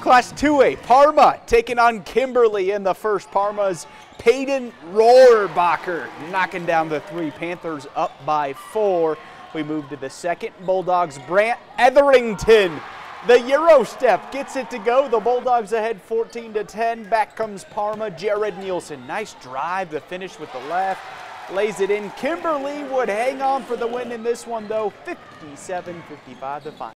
Class 2A, Parma taking on Kimberly in the first. Parma's Peyton Rohrbacher knocking down the 3. Panthers up by 4. We move to the second. Bulldogs Brant Etherington. The Euro step gets it to go. The Bulldogs ahead 14-10. Back comes Parma. Jared Nielsen. Nice drive. The finish with the left. Lays it in. Kimberly would hang on for the win in this one, though. 57-55 the final.